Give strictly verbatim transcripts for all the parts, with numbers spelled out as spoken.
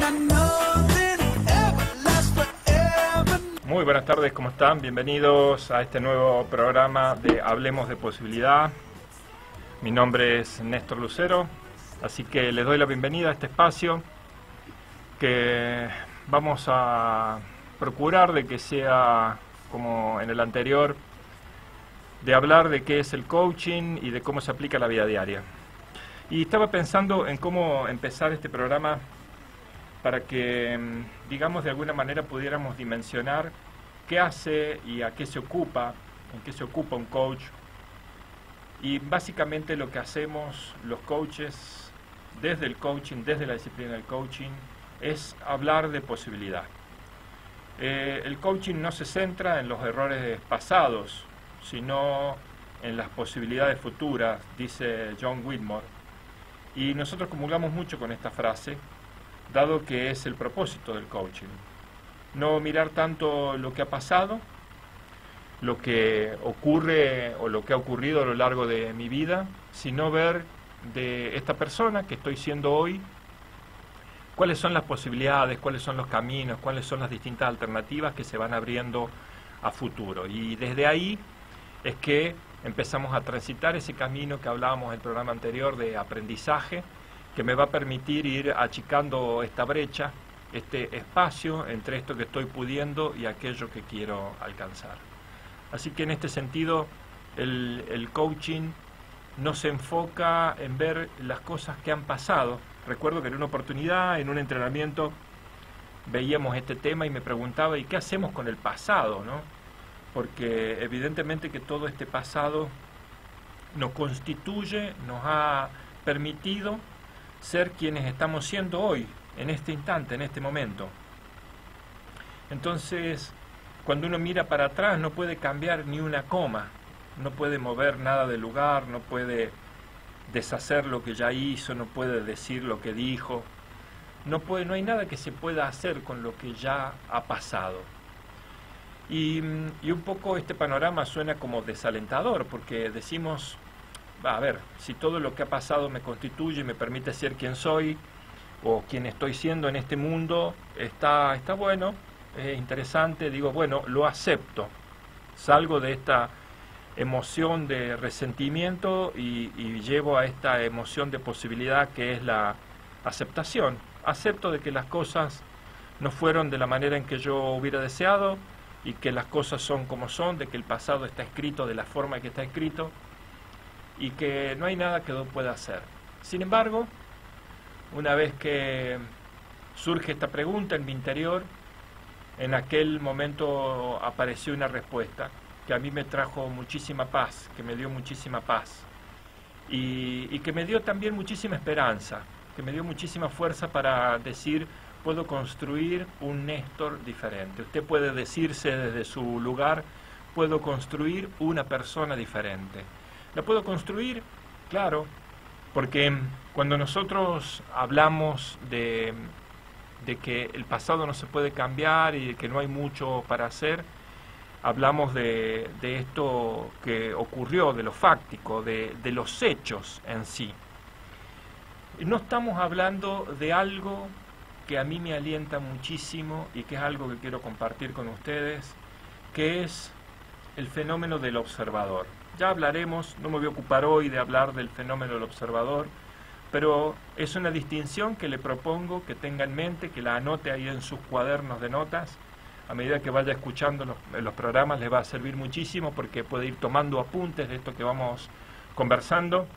Muy buenas tardes, ¿cómo están? Bienvenidos a este nuevo programa de Hablemos de Posibilidad. Mi nombre es Néstor Lucero, así que les doy la bienvenida a este espacio que vamos a procurar de que sea, como en el anterior, de hablar de qué es el coaching y de cómo se aplica a la vida diaria. Y estaba pensando en cómo empezar este programa para que, digamos, de alguna manera pudiéramos dimensionar qué hace y a qué se ocupa, en qué se ocupa un coach. Y básicamente lo que hacemos los coaches, desde el coaching, desde la disciplina del coaching, es hablar de posibilidad. Eh, el coaching no se centra en los errores pasados, sino en las posibilidades futuras, dice John Whitmore. Y nosotros comulgamos mucho con esta frase, dado que es el propósito del coaching. No mirar tanto lo que ha pasado, lo que ocurre o lo que ha ocurrido a lo largo de mi vida, sino ver de esta persona que estoy siendo hoy, cuáles son las posibilidades, cuáles son los caminos, cuáles son las distintas alternativas que se van abriendo a futuro. Y desde ahí es que empezamos a transitar ese camino que hablábamos en el programa anterior de aprendizaje, que me va a permitir ir achicando esta brecha, este espacio entre esto que estoy pudiendo y aquello que quiero alcanzar. Así que en este sentido, el, el coaching no se enfoca en ver las cosas que han pasado. Recuerdo que en una oportunidad, en un entrenamiento, veíamos este tema y me preguntaba, ¿y qué hacemos con el pasado, no? Porque evidentemente que todo este pasado nos constituye, nos ha permitido ser quienes estamos siendo hoy, en este instante, en este momento. Entonces, cuando uno mira para atrás, no puede cambiar ni una coma, no puede mover nada del lugar, no puede deshacer lo que ya hizo, no puede decir lo que dijo, no puede, no hay nada que se pueda hacer con lo que ya ha pasado. Y, y un poco este panorama suena como desalentador, porque decimos, va, a ver, si todo lo que ha pasado me constituye y me permite ser quien soy, o quien estoy siendo en este mundo, está, está bueno, es interesante, digo, bueno, lo acepto, salgo de esta emoción de resentimiento y, y llevo a esta emoción de posibilidad que es la aceptación. Acepto de que las cosas no fueron de la manera en que yo hubiera deseado y que las cosas son como son, de que el pasado está escrito de la forma que está escrito y que no hay nada que yo pueda hacer. Sin embargo, una vez que surge esta pregunta en mi interior, en aquel momento apareció una respuesta que a mí me trajo muchísima paz, que me dio muchísima paz y, y que me dio también muchísima esperanza, que me dio muchísima fuerza para decir, puedo construir un Néstor diferente. Usted puede decirse desde su lugar, puedo construir una persona diferente. ¿La puedo construir? Claro, porque cuando nosotros hablamos de, de que el pasado no se puede cambiar y de que no hay mucho para hacer, hablamos de, de esto que ocurrió, de lo fáctico, de, de los hechos en sí. No estamos hablando de algo que a mí me alienta muchísimo y que es algo que quiero compartir con ustedes, que es el fenómeno del observador. Ya hablaremos, no me voy a ocupar hoy de hablar del fenómeno del observador, pero es una distinción que le propongo que tenga en mente, que la anote ahí en sus cuadernos de notas. A medida que vaya escuchando los, los programas les va a servir muchísimo porque puede ir tomando apuntes de esto que vamos conversando.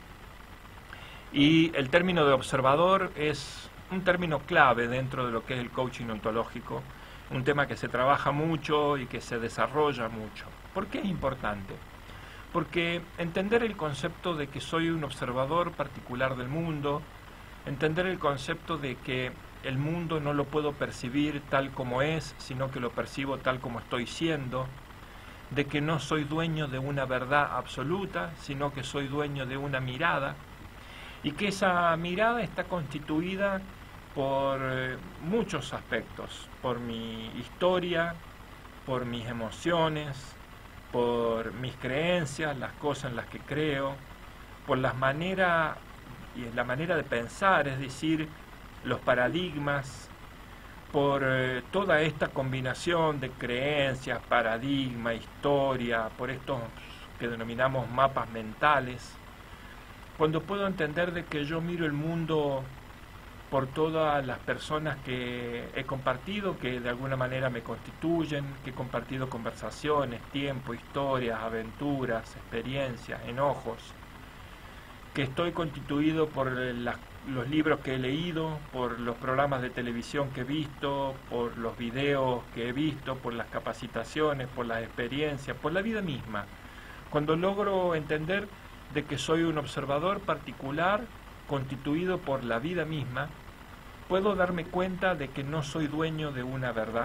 Y el término de observador es un término clave dentro de lo que es el coaching ontológico, un tema que se trabaja mucho y que se desarrolla mucho. ¿Por qué es importante? Porque entender el concepto de que soy un observador particular del mundo, entender el concepto de que el mundo no lo puedo percibir tal como es, sino que lo percibo tal como estoy siendo, de que no soy dueño de una verdad absoluta, sino que soy dueño de una mirada, y que esa mirada está constituida por eh, muchos aspectos, por mi historia, por mis emociones, por mis creencias, las cosas en las que creo, por las maneras y la manera de pensar, es decir, los paradigmas, por eh, toda esta combinación de creencias, paradigma, historia, por estos que denominamos mapas mentales, cuando puedo entender de que yo miro el mundo por todas las personas que he compartido, que de alguna manera me constituyen, que he compartido conversaciones, tiempo, historias, aventuras, experiencias, enojos, que estoy constituido por las, los libros que he leído, por los programas de televisión que he visto, por los videos que he visto, por las capacitaciones, por las experiencias, por la vida misma. Cuando logro entender de que soy un observador particular, constituido por la vida misma, puedo darme cuenta de que no soy dueño de una verdad,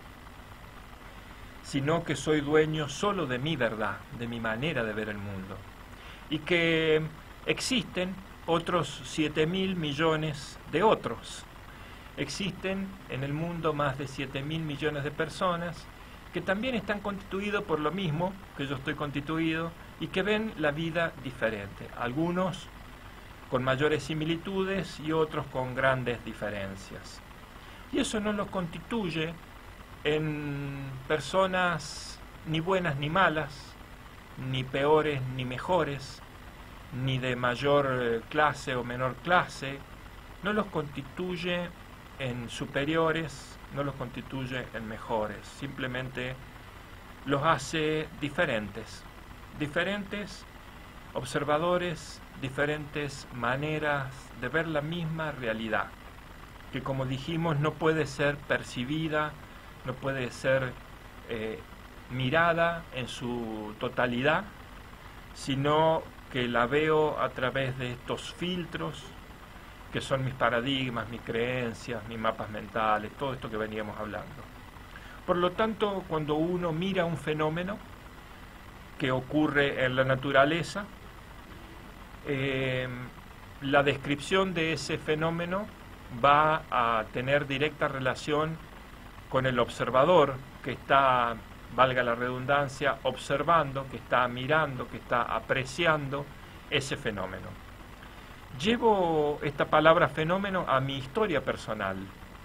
sino que soy dueño solo de mi verdad, de mi manera de ver el mundo. Y que existen otros siete mil millones de otros. Existen en el mundo más de siete mil millones de personas que también están constituidos por lo mismo que yo estoy constituido y que ven la vida diferente. Algunos con mayores similitudes y otros con grandes diferencias. Y eso no los constituye en personas ni buenas ni malas, ni peores ni mejores, ni de mayor clase o menor clase, no los constituye en superiores, no los constituye en mejores, simplemente los hace diferentes, diferentes observadores, diferentes maneras de ver la misma realidad, que como dijimos no puede ser percibida, no puede ser eh, mirada en su totalidad, sino que la veo a través de estos filtros, que son mis paradigmas, mis creencias, mis mapas mentales, todo esto que veníamos hablando. Por lo tanto, cuando uno mira un fenómeno que ocurre en la naturaleza, eh, la descripción de ese fenómeno va a tener directa relación con el observador que está, valga la redundancia, observando, que está mirando, que está apreciando ese fenómeno. Llevo esta palabra fenómeno a mi historia personal.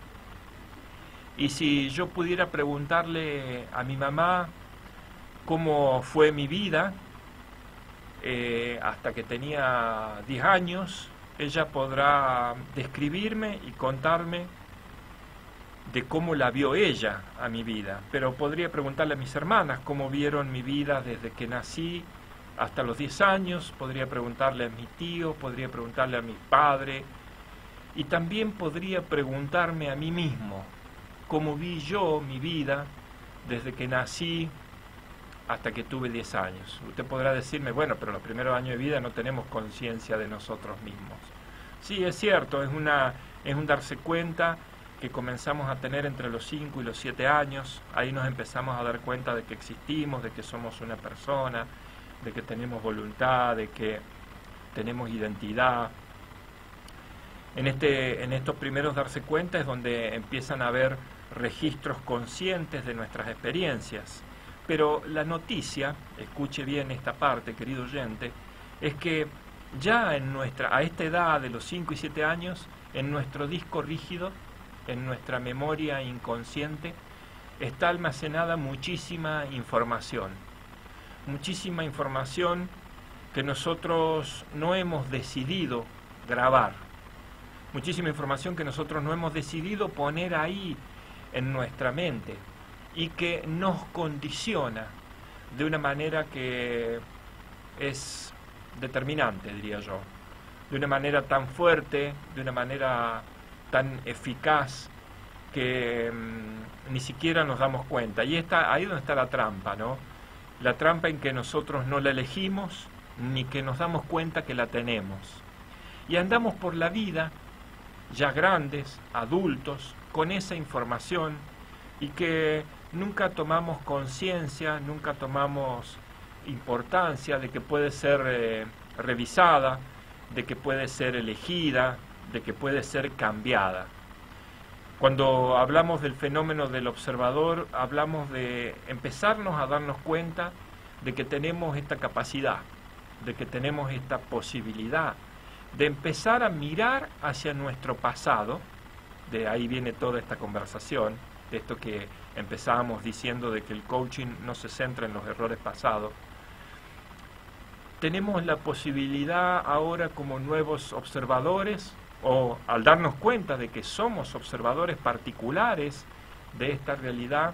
Y si yo pudiera preguntarle a mi mamá cómo fue mi vida eh, hasta que tenía diez años, ella podrá describirme y contarme de cómo la vio ella a mi vida. Pero podría preguntarle a mis hermanas cómo vieron mi vida desde que nací hasta los diez años, podría preguntarle a mis tíos, podría preguntarle a mi padre, y también podría preguntarme a mí mismo cómo vi yo mi vida desde que nací hasta que tuve diez años. Usted podrá decirme, bueno, pero los primeros años de vida no tenemos conciencia de nosotros mismos. Sí, es cierto, es, una, es un darse cuenta que comenzamos a tener entre los cinco y los siete años. Ahí nos empezamos a dar cuenta de que existimos, de que somos una persona, de que tenemos voluntad, de que tenemos identidad. En, este, en estos primeros darse cuenta es donde empiezan a haber registros conscientes de nuestras experiencias. Pero la noticia, escuche bien esta parte, querido oyente, es que ya en nuestra, a esta edad de los cinco y siete años, en nuestro disco rígido, en nuestra memoria inconsciente, está almacenada muchísima información. Muchísima información que nosotros no hemos decidido grabar. Muchísima información que nosotros no hemos decidido poner ahí en nuestra mente y que nos condiciona de una manera que es determinante, diría yo. De una manera tan fuerte, de una manera tan eficaz que mmm, ni siquiera nos damos cuenta. Y está ahí donde está la trampa, ¿no? La trampa en que nosotros no la elegimos ni que nos damos cuenta que la tenemos. Y andamos por la vida, ya grandes, adultos, con esa información y que nunca tomamos conciencia, nunca tomamos importancia de que puede ser eh, revisada, de que puede ser elegida, de que puede ser cambiada. Cuando hablamos del fenómeno del observador, hablamos de empezarnos a darnos cuenta de que tenemos esta capacidad, de que tenemos esta posibilidad, de empezar a mirar hacia nuestro pasado de ahí viene toda esta conversación, de esto que empezábamos diciendo de que el coaching no se centra en los errores pasados. Tenemos la posibilidad ahora como nuevos observadores, o al darnos cuenta de que somos observadores particulares de esta realidad,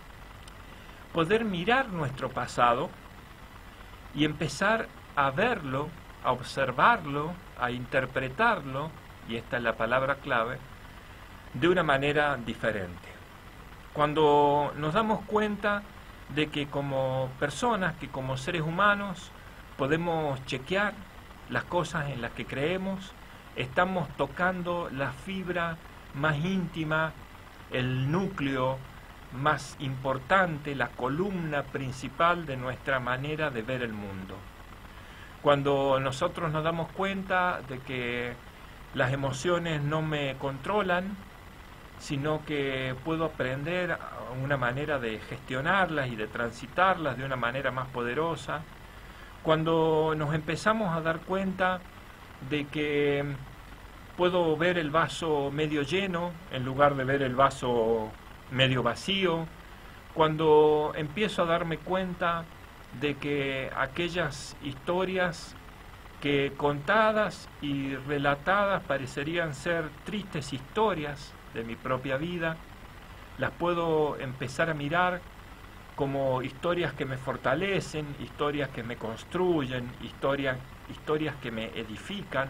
poder mirar nuestro pasado y empezar a verlo, a observarlo, a interpretarlo, y esta es la palabra clave, de una manera diferente. Cuando nos damos cuenta de que como personas, que como seres humanos, podemos chequear las cosas en las que creemos, estamos tocando la fibra más íntima, el núcleo más importante, la columna principal de nuestra manera de ver el mundo. Cuando nosotros nos damos cuenta de que las emociones no me controlan, sino que puedo aprender una manera de gestionarlas y de transitarlas de una manera más poderosa, cuando nos empezamos a dar cuenta de que puedo ver el vaso medio lleno en lugar de ver el vaso medio vacío, cuando empiezo a darme cuenta de que aquellas historias que contadas y relatadas parecerían ser tristes historias de mi propia vida, las puedo empezar a mirar como historias que me fortalecen, historias que me construyen, historias, historias que me edifican.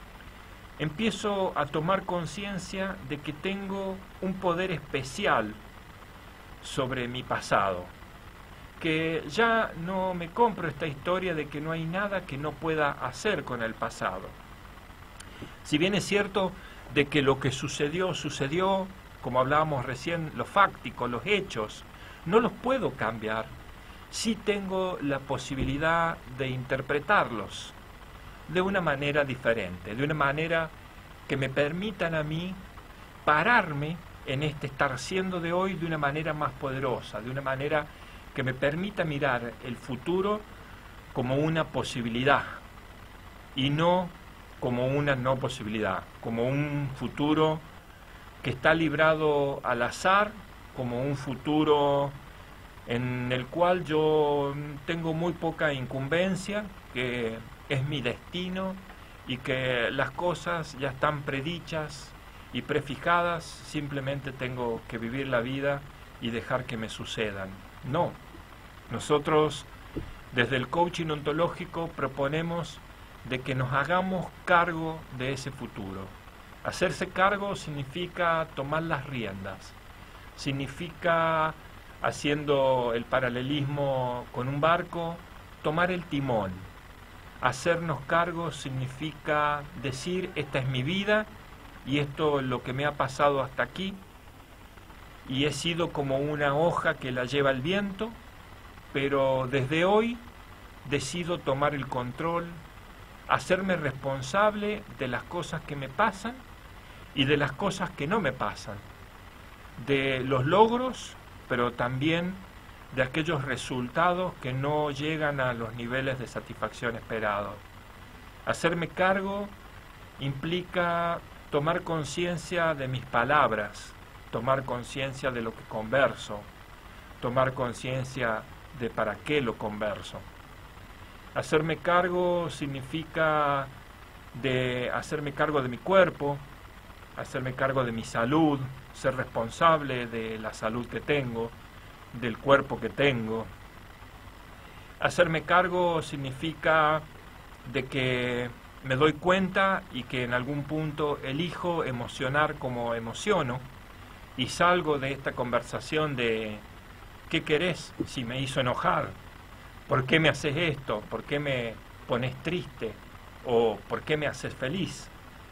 Empiezo a tomar conciencia de que tengo un poder especial sobre mi pasado, que ya no me compro esta historia de que no hay nada que no pueda hacer con el pasado. Si bien es cierto de que lo que sucedió, sucedió, como hablábamos recién, lo fáctico, los hechos, no los puedo cambiar, sí tengo la posibilidad de interpretarlos de una manera diferente, de una manera que me permitan a mí pararme en este estar siendo de hoy de una manera más poderosa, de una manera que me permita mirar el futuro como una posibilidad y no como una no posibilidad, como un futuro que está librado al azar, como un futuro en el cual yo tengo muy poca incumbencia, que es mi destino y que las cosas ya están predichas y prefijadas, simplemente tengo que vivir la vida y dejar que me sucedan. No, nosotros desde el coaching ontológico proponemos de que nos hagamos cargo de ese futuro. Hacerse cargo significa tomar las riendas, significa, haciendo el paralelismo con un barco, tomar el timón. Hacernos cargo significa decir, esta es mi vida y esto es lo que me ha pasado hasta aquí, y he sido como una hoja que la lleva el viento, pero desde hoy decido tomar el control, hacerme responsable de las cosas que me pasan y de las cosas que no me pasan, de los logros, pero también de aquellos resultados que no llegan a los niveles de satisfacción esperados. Hacerme cargo implica tomar conciencia de mis palabras, tomar conciencia de lo que converso, tomar conciencia de para qué lo converso. Hacerme cargo significa de hacerme cargo de mi cuerpo, hacerme cargo de mi salud, ser responsable de la salud que tengo, del cuerpo que tengo. Hacerme cargo significa de que me doy cuenta y que en algún punto elijo emocionar como emociono y salgo de esta conversación de ¿qué querés si me hizo enojar? ¿Por qué me haces esto? ¿Por qué me pones triste? ¿O por qué me haces feliz?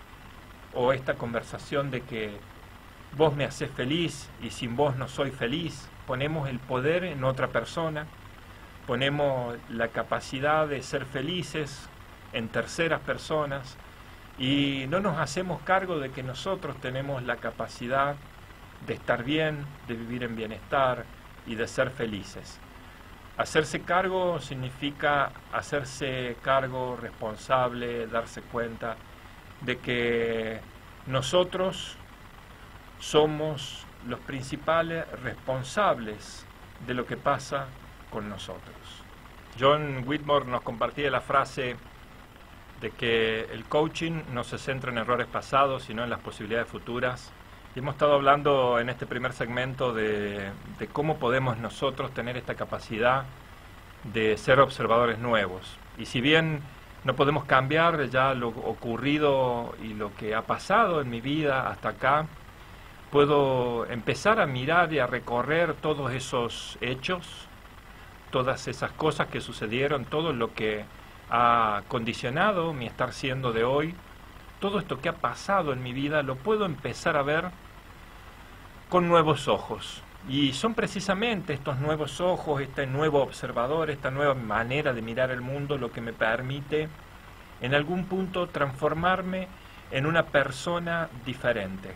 O esta conversación de que vos me haces feliz y sin vos no soy feliz. Ponemos el poder en otra persona, ponemos la capacidad de ser felices en terceras personas y no nos hacemos cargo de que nosotros tenemos la capacidad de estar bien, de vivir en bienestar y de ser felices. Hacerse cargo significa hacerse cargo, responsable, darse cuenta de que nosotros somos los principales responsables de lo que pasa con nosotros. John Whitmore nos compartía la frase de que el coaching no se centra en errores pasados, sino en las posibilidades futuras. Y hemos estado hablando en este primer segmento de, de cómo podemos nosotros tener esta capacidad de ser observadores nuevos. Y si bien no podemos cambiar ya lo ocurrido y lo que ha pasado en mi vida hasta acá, puedo empezar a mirar y a recorrer todos esos hechos, todas esas cosas que sucedieron, todo lo que ha condicionado mi estar siendo de hoy, todo esto que ha pasado en mi vida, lo puedo empezar a ver con nuevos ojos. Y son precisamente estos nuevos ojos, este nuevo observador, esta nueva manera de mirar el mundo, lo que me permite en algún punto transformarme en una persona diferente.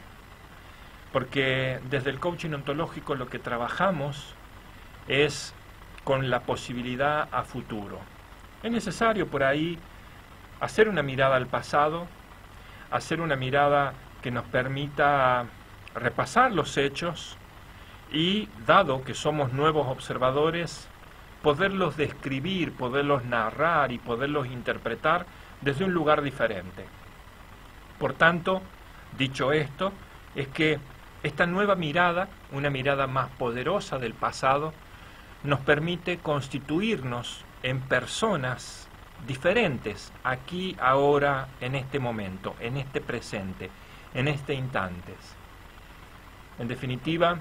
Porque desde el coaching ontológico lo que trabajamos es con la posibilidad a futuro. Es necesario por ahí hacer una mirada al pasado, hacer una mirada que nos permita repasar los hechos y, dado que somos nuevos observadores, poderlos describir, poderlos narrar y poderlos interpretar desde un lugar diferente. Por tanto, dicho esto, es que esta nueva mirada, una mirada más poderosa del pasado, nos permite constituirnos en personas diferentes, aquí, ahora, en este momento, en este presente, en este instante. En definitiva,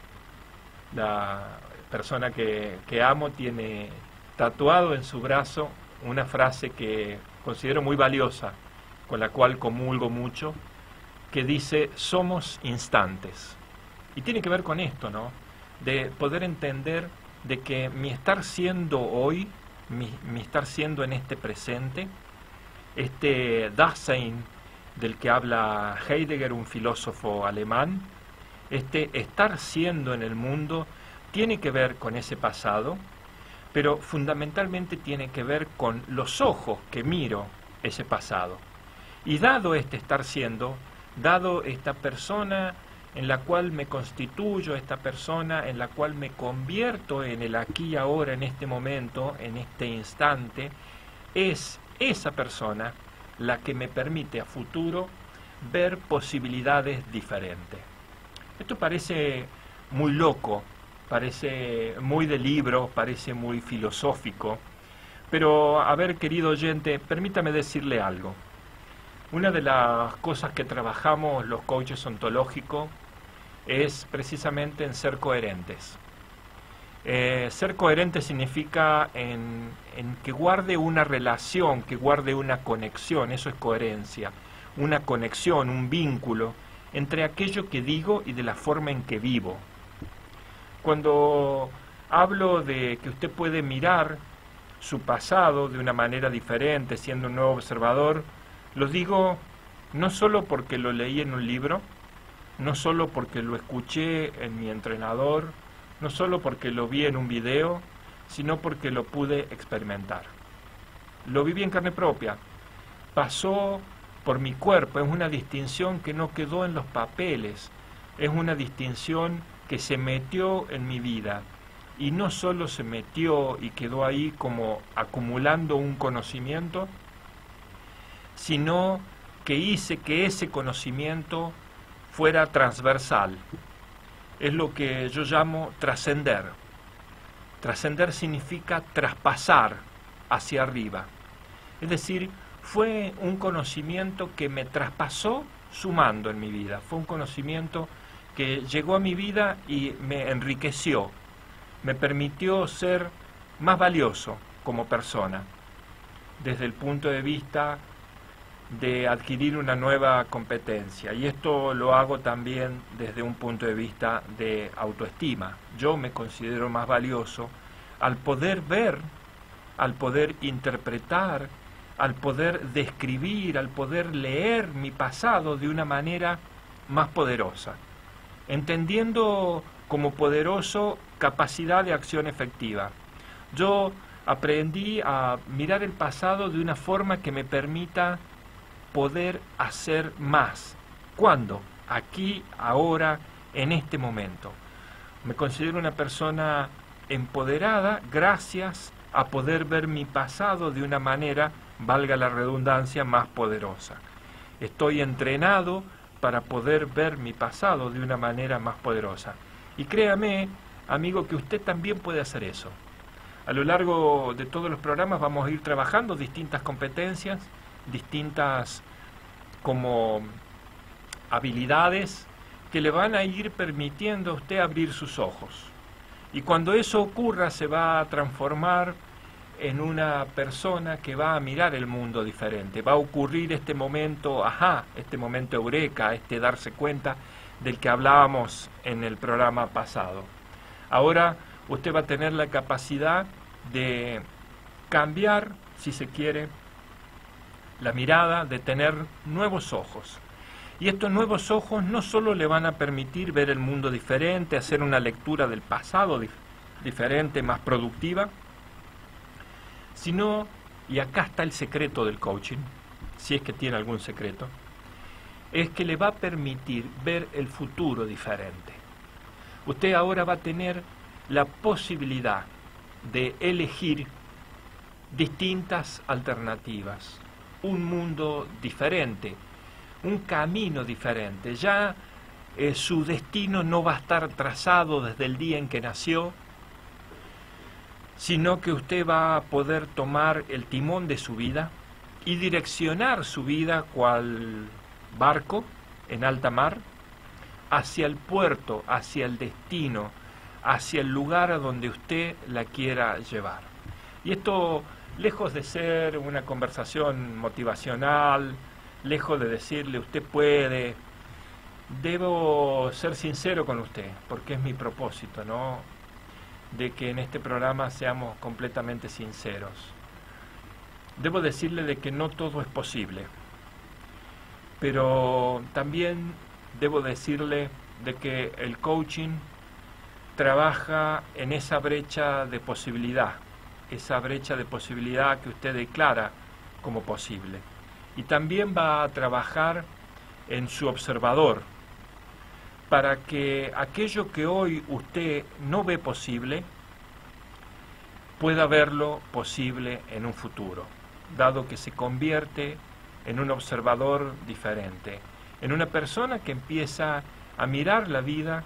la persona que, que amo tiene tatuado en su brazo una frase que considero muy valiosa, con la cual comulgo mucho, que dice: somos instantes. Y tiene que ver con esto, ¿no? De poder entender de que mi estar siendo hoy, mi, mi estar siendo en este presente, este Dasein del que habla Heidegger, un filósofo alemán, este estar siendo en el mundo tiene que ver con ese pasado, pero fundamentalmente tiene que ver con los ojos que miro ese pasado. Y dado este estar siendo, dado esta persona en la cual me constituyo, esta persona en la cual me convierto en el aquí y ahora, en este momento, en este instante, es esa persona la que me permite a futuro ver posibilidades diferentes. Esto parece muy loco, parece muy de libro, parece muy filosófico, pero, a ver, querido oyente, permítame decirle algo. Una de las cosas que trabajamos los coaches ontológicos es precisamente en ser coherentes. Eh, ser coherente significa en, en que guarde una relación, que guarde una conexión, eso es coherencia, una conexión, un vínculo entre aquello que digo y de la forma en que vivo. Cuando hablo de que usted puede mirar su pasado de una manera diferente, siendo un nuevo observador, lo digo no solo porque lo leí en un libro, no solo porque lo escuché en mi entrenador, no solo porque lo vi en un video, sino porque lo pude experimentar. Lo viví en carne propia, pasó por mi cuerpo, es una distinción que no quedó en los papeles, es una distinción que se metió en mi vida, y no solo se metió y quedó ahí como acumulando un conocimiento, sino que hice que ese conocimiento fuera transversal. Es lo que yo llamo trascender. Trascender significa traspasar hacia arriba. Es decir, fue un conocimiento que me traspasó sumando en mi vida. Fue un conocimiento que llegó a mi vida y me enriqueció. Me permitió ser más valioso como persona, desde el punto de vista de adquirir una nueva competencia. Y esto lo hago también desde un punto de vista de autoestima. Yo me considero más valioso al poder ver, al poder interpretar, al poder describir, al poder leer mi pasado de una manera más poderosa, entendiendo como poderoso capacidad de acción efectiva. Yo aprendí a mirar el pasado de una forma que me permita poder hacer más. ¿Cuándo? aquí, ahora, en este momento. Me considero una persona empoderada gracias a poder ver mi pasado de una manera, valga la redundancia, más poderosa. Estoy entrenado para poder ver mi pasado de una manera más poderosa. Y créame, amigo, que usted también puede hacer eso. A lo largo de todos los programas vamos a ir trabajando distintas competencias, distintas como habilidades que le van a ir permitiendo a usted abrir sus ojos. Y cuando eso ocurra se va a transformar en una persona que va a mirar el mundo diferente. Va a ocurrir este momento, ajá, este momento eureka, este darse cuenta del que hablábamos en el programa pasado. Ahora usted va a tener la capacidad de cambiar, si se quiere, la mirada, de tener nuevos ojos. Y estos nuevos ojos no solo le van a permitir ver el mundo diferente, hacer una lectura del pasado dif- diferente, más productiva, sino, y acá está el secreto del coaching, si es que tiene algún secreto, es que le va a permitir ver el futuro diferente. Usted ahora va a tener la posibilidad de elegir distintas alternativas, un mundo diferente, un camino diferente. Ya eh, su destino no va a estar trazado desde el día en que nació, sino que usted va a poder tomar el timón de su vida y direccionar su vida cual barco en alta mar hacia el puerto, hacia el destino, hacia el lugar a donde usted la quiera llevar. Y esto, lejos de ser una conversación motivacional, lejos de decirle usted puede, debo ser sincero con usted, porque es mi propósito, ¿no?, de que en este programa seamos completamente sinceros. Debo decirle de que no todo es posible, pero también debo decirle de que el coaching trabaja en esa brecha de posibilidad, esa brecha de posibilidad que usted declara como posible. Y también va a trabajar en su observador, para que aquello que hoy usted no ve posible, pueda verlo posible en un futuro, dado que se convierte en un observador diferente, en una persona que empieza a mirar la vida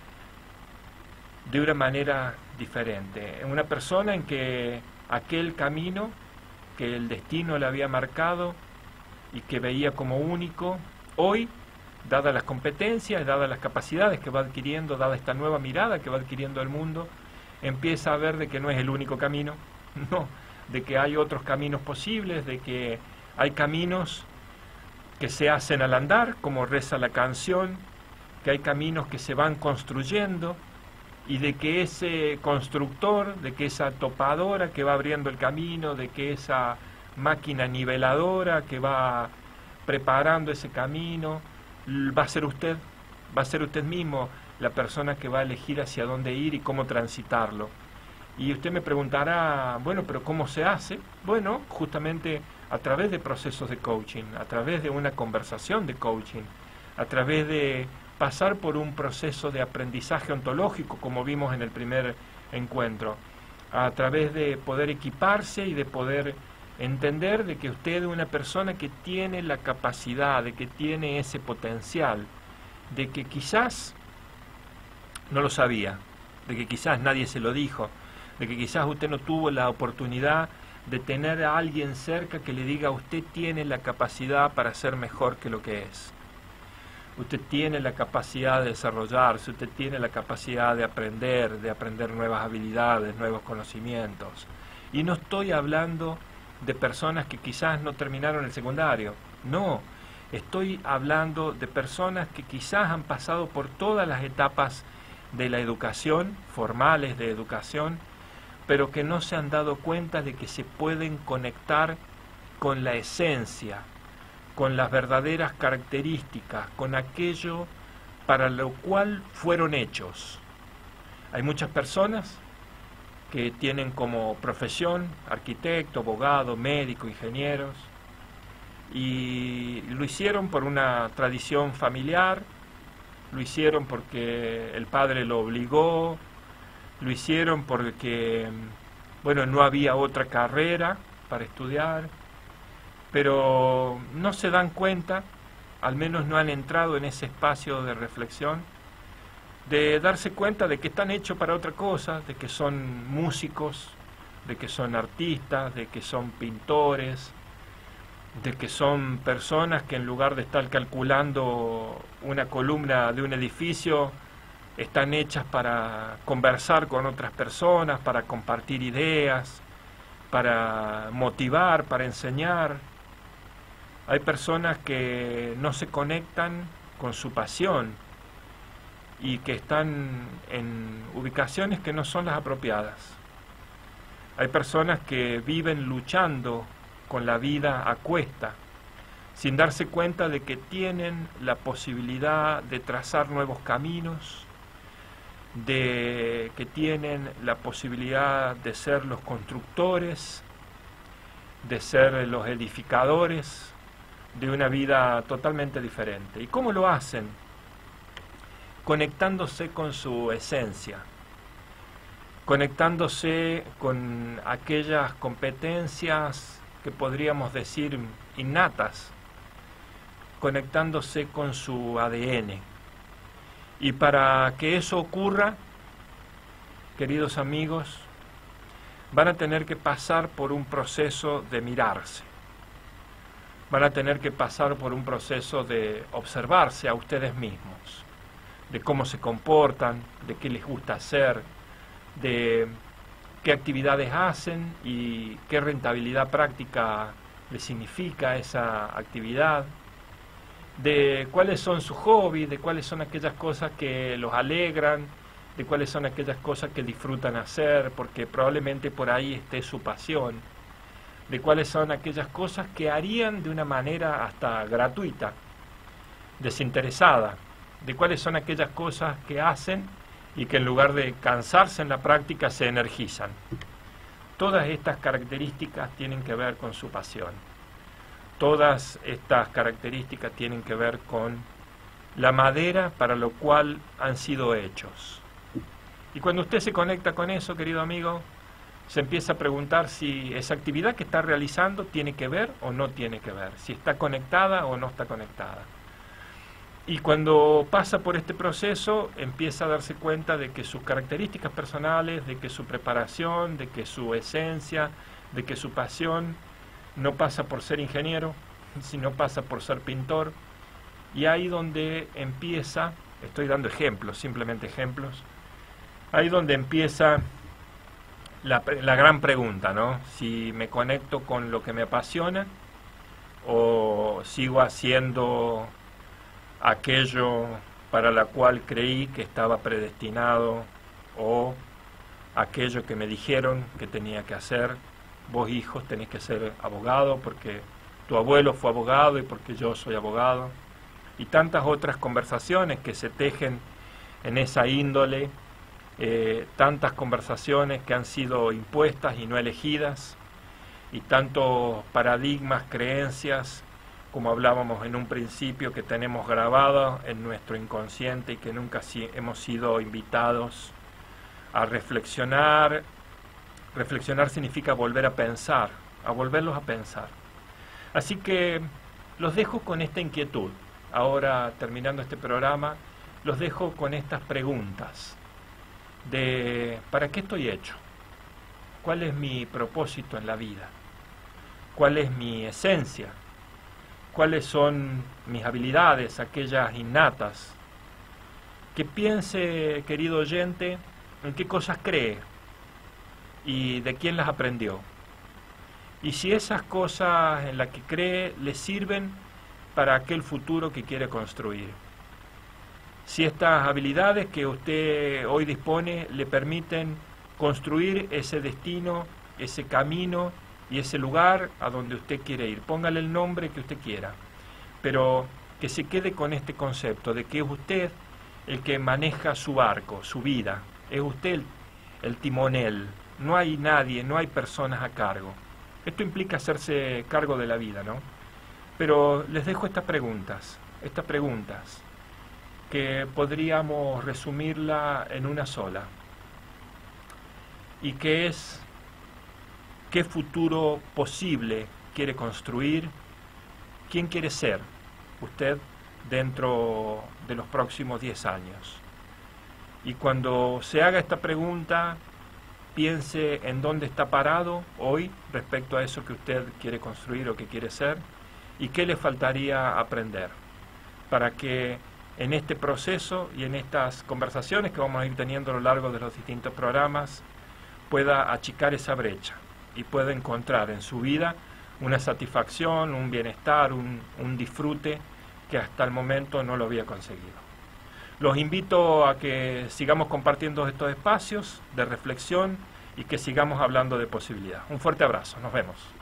de una manera diferente, en una persona en que aquel camino que el destino le había marcado y que veía como único, hoy, dadas las competencias, dadas las capacidades que va adquiriendo, dada esta nueva mirada que va adquiriendo el mundo, empieza a ver de que no es el único camino, no, de que hay otros caminos posibles, de que hay caminos que se hacen al andar, como reza la canción, que hay caminos que se van construyendo, y de que ese constructor, de que esa topadora que va abriendo el camino, de que esa máquina niveladora que va preparando ese camino, va a ser usted, va a ser usted mismo la persona que va a elegir hacia dónde ir y cómo transitarlo. Y usted me preguntará, bueno, pero ¿cómo se hace? Bueno, justamente a través de procesos de coaching, a través de una conversación de coaching, a través de pasar por un proceso de aprendizaje ontológico, como vimos en el primer encuentro, a través de poder equiparse y de poder entender de que usted es una persona que tiene la capacidad, de que tiene ese potencial, de que quizás no lo sabía, de que quizás nadie se lo dijo, de que quizás usted no tuvo la oportunidad de tener a alguien cerca que le diga: usted tiene la capacidad para ser mejor que lo que es. Usted tiene la capacidad de desarrollarse, usted tiene la capacidad de aprender, de aprender nuevas habilidades, nuevos conocimientos. Y no estoy hablando de personas que quizás no terminaron el secundario, no, estoy hablando de personas que quizás han pasado por todas las etapas de la educación, formales de educación, pero que no se han dado cuenta de que se pueden conectar con la esencia, con las verdaderas características, con aquello para lo cual fueron hechos. Hay muchas personas que tienen como profesión arquitecto, abogado, médico, ingenieros, y lo hicieron por una tradición familiar, lo hicieron porque el padre lo obligó, lo hicieron porque, bueno, no había otra carrera para estudiar, pero no se dan cuenta, al menos no han entrado en ese espacio de reflexión, de darse cuenta de que están hechos para otra cosa, de que son músicos, de que son artistas, de que son pintores, de que son personas que en lugar de estar calculando una columna de un edificio, están hechas para conversar con otras personas, para compartir ideas, para motivar, para enseñar. Hay personas que no se conectan con su pasión y que están en ubicaciones que no son las apropiadas. Hay personas que viven luchando con la vida a cuesta, sin darse cuenta de que tienen la posibilidad de trazar nuevos caminos, de que tienen la posibilidad de ser los constructores, de ser los edificadores de una vida totalmente diferente. ¿Y cómo lo hacen? Conectándose con su esencia, conectándose con aquellas competencias que podríamos decir innatas, conectándose con su A D N. Y para que eso ocurra, queridos amigos, van a tener que pasar por un proceso de mirarse, van a tener que pasar por un proceso de observarse a ustedes mismos, de cómo se comportan, de qué les gusta hacer, de qué actividades hacen y qué rentabilidad práctica les significa esa actividad, de cuáles son sus hobbies, de cuáles son aquellas cosas que los alegran, de cuáles son aquellas cosas que disfrutan hacer, porque probablemente por ahí esté su pasión, de cuáles son aquellas cosas que harían de una manera hasta gratuita, desinteresada, de cuáles son aquellas cosas que hacen y que en lugar de cansarse en la práctica se energizan. Todas estas características tienen que ver con su pasión. Todas estas características tienen que ver con la madera para lo cual han sido hechos. Y cuando usted se conecta con eso, querido amigo, se empieza a preguntar si esa actividad que está realizando tiene que ver o no tiene que ver, si está conectada o no está conectada. Y cuando pasa por este proceso, empieza a darse cuenta de que sus características personales, de que su preparación, de que su esencia, de que su pasión no pasa por ser ingeniero, sino pasa por ser pintor. Y ahí donde empieza, estoy dando ejemplos, simplemente ejemplos, ahí donde empieza la, la gran pregunta, ¿no? Si me conecto con lo que me apasiona o sigo haciendo aquello para la cual creí que estaba predestinado, o aquello que me dijeron que tenía que hacer. Vos, hijos, tenés que ser abogado porque tu abuelo fue abogado y porque yo soy abogado. Y tantas otras conversaciones que se tejen en esa índole, eh, tantas conversaciones que han sido impuestas y no elegidas, y tantos paradigmas, creencias, como hablábamos en un principio, que tenemos grabado en nuestro inconsciente y que nunca si hemos sido invitados a reflexionar. Reflexionar significa volver a pensar, a volverlos a pensar. Así que los dejo con esta inquietud. Ahora, terminando este programa, los dejo con estas preguntas de ¿para qué estoy hecho? ¿Cuál es mi propósito en la vida? ¿Cuál es mi esencia? ¿Cuáles son mis habilidades, aquellas innatas? Que piense, querido oyente, en qué cosas cree y de quién las aprendió. Y si esas cosas en las que cree le sirven para aquel futuro que quiere construir. Si estas habilidades que usted hoy dispone le permiten construir ese destino, ese camino y ese lugar a donde usted quiere ir. Póngale el nombre que usted quiera, pero que se quede con este concepto de que es usted el que maneja su barco, su vida. Es usted el, el timonel. No hay nadie, no hay personas a cargo. Esto implica hacerse cargo de la vida, ¿no? Pero les dejo estas preguntas, estas preguntas que podríamos resumirla en una sola, y que es: ¿qué futuro posible quiere construir? ¿Quién quiere ser usted dentro de los próximos diez años? Y cuando se haga esta pregunta, piense en dónde está parado hoy respecto a eso que usted quiere construir o que quiere ser, y qué le faltaría aprender para que en este proceso y en estas conversaciones que vamos a ir teniendo a lo largo de los distintos programas pueda achicar esa brecha y pueda encontrar en su vida una satisfacción, un bienestar, un, un disfrute que hasta el momento no lo había conseguido. Los invito a que sigamos compartiendo estos espacios de reflexión y que sigamos hablando de posibilidad. Un fuerte abrazo, nos vemos.